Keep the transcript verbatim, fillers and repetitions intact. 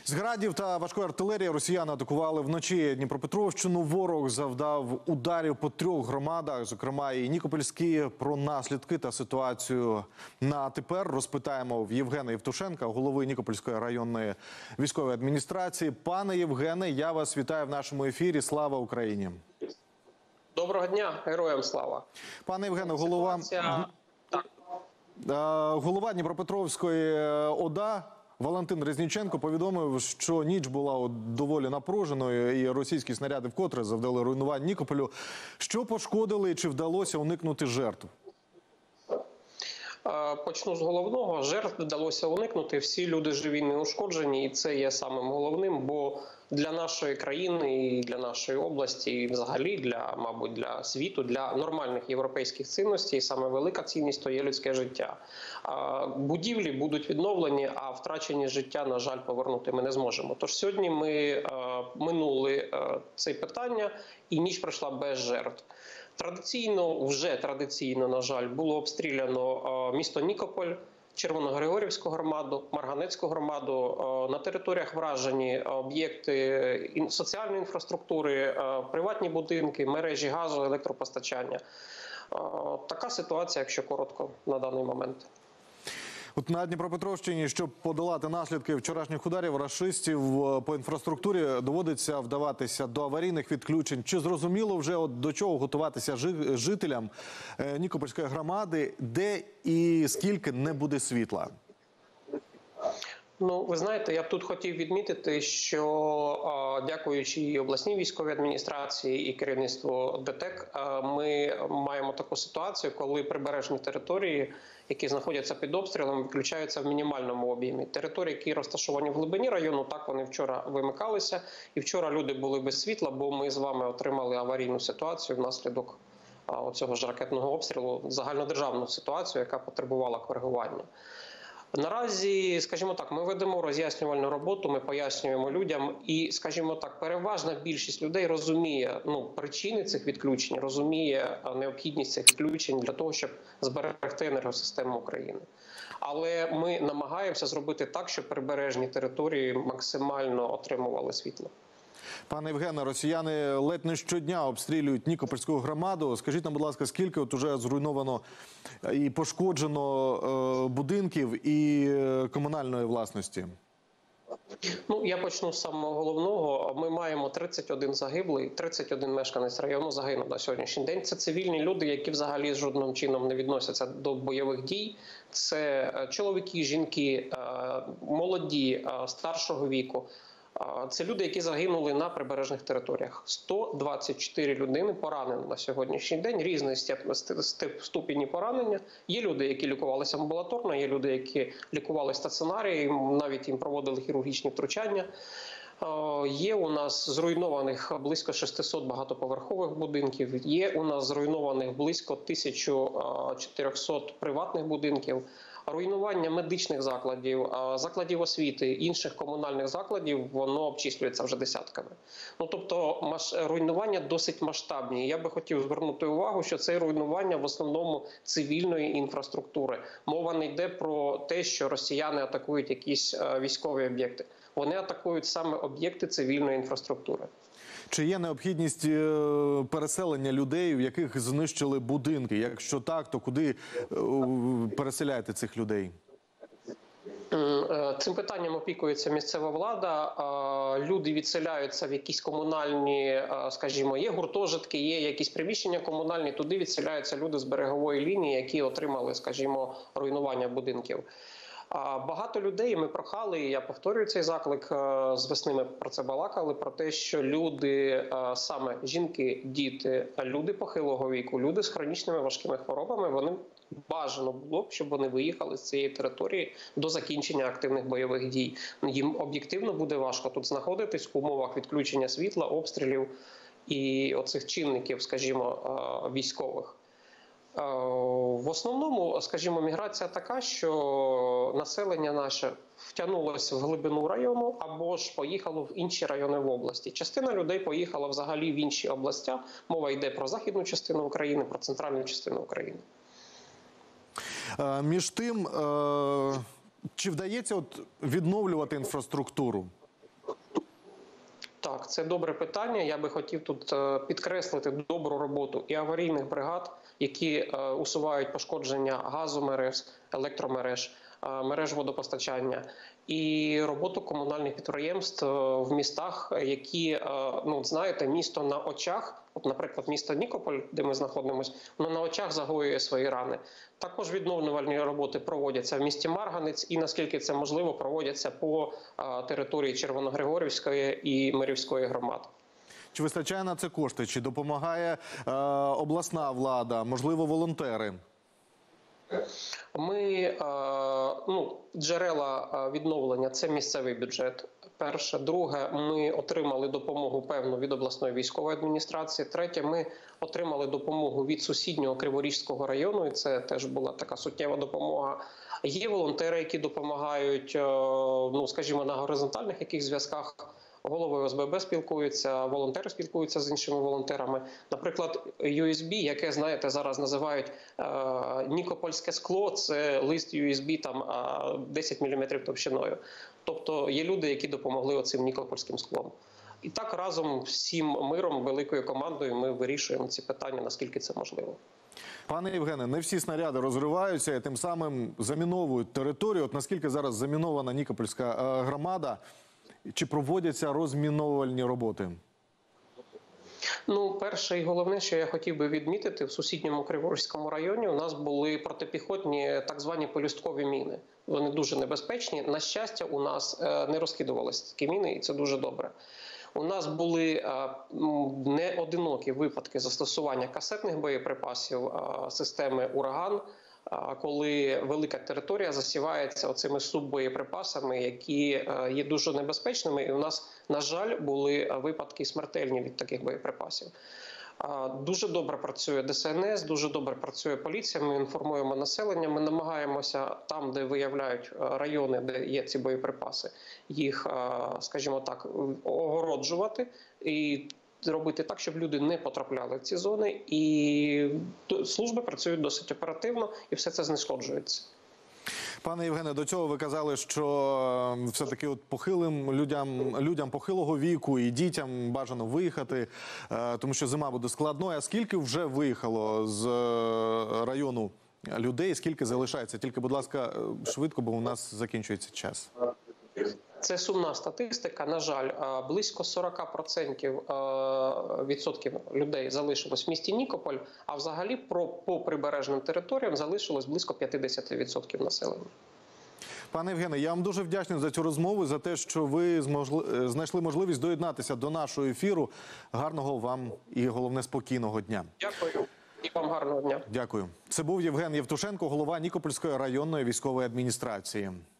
З градів та важкої артилерії росіяни атакували вночі Дніпропетровщину. Ворог завдав ударів по трьох громадах, зокрема і Нікопольській. Про наслідки та ситуацію на тепер розпитаємо в Євгена Євтушенка, голови Нікопольської районної військової адміністрації. Пане Євгене, я вас вітаю в нашому ефірі. Слава Україні! Доброго дня, героям слава! Пане Євгене, голова, Ситуація... голова Дніпропетровської ОДА Валентин Резніченко повідомив, що ніч була доволі напруженою і російські снаряди вкотре завдали руйнувань Нікополю. Що пошкодили і чи вдалося уникнути жертв? Почну з головного. Жертв вдалося уникнути. Всі люди живі, не ушкоджені, і це є самим головним, бо для нашої країни і для нашої області, і взагалі для, мабуть, для світу, для нормальних європейських цінностей саме велика цінність – то є людське життя. Будівлі будуть відновлені, а втрачені життя, на жаль, повернути ми не зможемо. Тож сьогодні ми минули це питання, і ніч пройшла без жертв. Традиційно, вже традиційно, на жаль, було обстріляно місто Нікополь, Червоногригорівську громаду, Марганецьку громаду. На територіях вражені об'єкти соціальної інфраструктури, приватні будинки, мережі газу, електропостачання. Така ситуація, якщо коротко, на даний момент. От на Дніпропетровщині, щоб подолати наслідки вчорашніх ударів рашистів по інфраструктурі, доводиться вдаватися до аварійних відключень. Чи зрозуміло вже от до чого готуватися жителям Нікопольської громади, де і скільки не буде світла? Ну, ви знаєте, я б тут хотів відмітити, що дякуючи і обласній військовій адміністрації, і керівництву ДТЕК, ми маємо таку ситуацію, коли прибережні території, які знаходяться під обстрілом, виключаються в мінімальному об'ємі. Території, які розташовані в глибині району, так вони вчора вимикалися. І вчора люди були без світла, бо ми з вами отримали аварійну ситуацію внаслідок оцього ж ракетного обстрілу, загальнодержавну ситуацію, яка потребувала коригування. Наразі, скажімо так, ми ведемо роз'яснювальну роботу, ми пояснюємо людям і, скажімо так, переважна більшість людей розуміє ну, причини цих відключень, розуміє необхідність цих відключень для того, щоб зберегти енергосистему України. Але ми намагаємося зробити так, щоб прибережні території максимально отримували світло. Пане Євгене, росіяни ледь не щодня обстрілюють Нікопольську громаду. Скажіть нам, будь ласка, скільки от уже зруйновано і пошкоджено е, будинків і комунальної власності? Ну, я почну з самого головного. Ми маємо тридцять один загиблий, тридцять один мешканець району загинув на сьогоднішній день. Це цивільні люди, які взагалі жодним чином не відносяться до бойових дій. Це чоловіки, жінки, молоді, старшого віку. Це люди, які загинули на прибережних територіях. сто двадцять чотири людини поранені на сьогоднішній день, різний ступені поранення. Є люди, які лікувалися амбулаторно, є люди, які лікувалися в стаціонарі, навіть їм проводили хірургічні втручання. Є у нас зруйнованих близько шестисот багатоповерхових будинків, є у нас зруйнованих близько тисяча чотирьсот приватних будинків. Руйнування медичних закладів, закладів освіти, інших комунальних закладів, воно обчислюється вже десятками. Ну, тобто руйнування досить масштабні. Я би хотів звернути увагу, що це руйнування в основному цивільної інфраструктури. Мова не йде про те, що росіяни атакують якісь військові об'єкти. Вони атакують саме об'єкти цивільної інфраструктури. Чи є необхідність переселення людей, в яких знищили будинки? Якщо так, то куди переселяєте цих людей? Цим питанням опікується місцева влада. Люди відселяються в якісь комунальні, скажімо, є гуртожитки, є якісь приміщення комунальні, туди відселяються люди з берегової лінії, які отримали, скажімо, руйнування будинків. Багато людей, ми прохали, і я повторюю цей заклик, з весни ми про це балакали, про те, що люди, саме жінки, діти, люди похилого віку, люди з хронічними важкими хворобами, вони бажано було б, щоб вони виїхали з цієї території до закінчення активних бойових дій. Їм об'єктивно буде важко тут знаходитись в умовах відключення світла, обстрілів і оцих чинників, скажімо, військових. В основному, скажімо, міграція така, що населення наше втягнулося в глибину району або ж поїхало в інші райони в області. Частина людей поїхала взагалі в інші області. Мова йде про західну частину України, про центральну частину України. Між тим, чи вдається от відновлювати інфраструктуру? Так, це добре питання. Я би хотів тут е, підкреслити добру роботу і аварійних бригад, які е, усувають пошкодження газомереж, електромереж, е, мереж водопостачання, і роботу комунальних підприємств е, в містах, які, е, ну, знаєте, місто на очах, от, наприклад, місто Нікополь, де ми знаходимося, воно на очах загоює свої рани. Також відновлювальні роботи проводяться в місті Марганець і, наскільки це можливо, проводяться по е, території Червоногригорівської і Мирівської громад. Чи вистачає на це кошти? Чи допомагає е, обласна влада, можливо, волонтери? Ми, е, ну, джерела відновлення – це місцевий бюджет. Перше. Друге, ми отримали допомогу певну від обласної військової адміністрації. Третє, ми отримали допомогу від сусіднього Криворізького району, і це теж була така суттєва допомога. Є волонтери, які допомагають, ну, скажімо, на горизонтальних яких зв'язках. Голови О С Б Б спілкуються, волонтери спілкуються з іншими волонтерами. Наприклад, Ю Ес Бі, яке, знаєте, зараз називають е, нікопольське скло, це лист Ю Ес Бі там е, десять міліметрів товщиною. Тобто є люди, які допомогли оцим нікопольським склом. І так разом всім миром, великою командою ми вирішуємо ці питання, наскільки це можливо. Пане Євгене, не всі снаряди розриваються і тим самим заміновують територію. От наскільки зараз замінована Нікопольська е, громада? Чи проводяться розміновувальні роботи? Ну, перше і головне, що я хотів би відмітити, в сусідньому Криворізькому районі у нас були протипіхотні так звані пелюсткові міни. Вони дуже небезпечні. На щастя, у нас не розкидувалися такі міни, і це дуже добре. У нас були неодинокі випадки застосування касетних боєприпасів системи «Ураган», коли велика територія засівається оцими суббоєприпасами, які є дуже небезпечними. І у нас, на жаль, були випадки смертельні від таких боєприпасів. Дуже добре працює Де Се Ен Ес, дуже добре працює поліція, ми інформуємо населення, ми намагаємося там, де виявляють райони, де є ці боєприпаси, їх, скажімо так, огороджувати і робити так, щоб люди не потрапляли в ці зони, і служби працюють досить оперативно, і все це знешкоджується. Пане Євгене, до цього ви казали, що все-таки от похилим людям, людям похилого віку і дітям бажано виїхати, тому що зима буде складною. А скільки вже виїхало з району людей, скільки залишається? Тільки, будь ласка, швидко, бо у нас закінчується час. Це сумна статистика. На жаль, близько сорок відсотків людей залишилось в місті Нікополь, а взагалі по прибережним територіям залишилось близько п'ятдесят відсотків населення. Пане Євгене, я вам дуже вдячний за цю розмову, за те, що ви змогли, знайшли можливість доєднатися до нашого ефіру. Гарного вам і, головне, спокійного дня. Дякую. І вам гарного дня. Дякую. Це був Євген Євтушенко, голова Нікопольської районної військової адміністрації.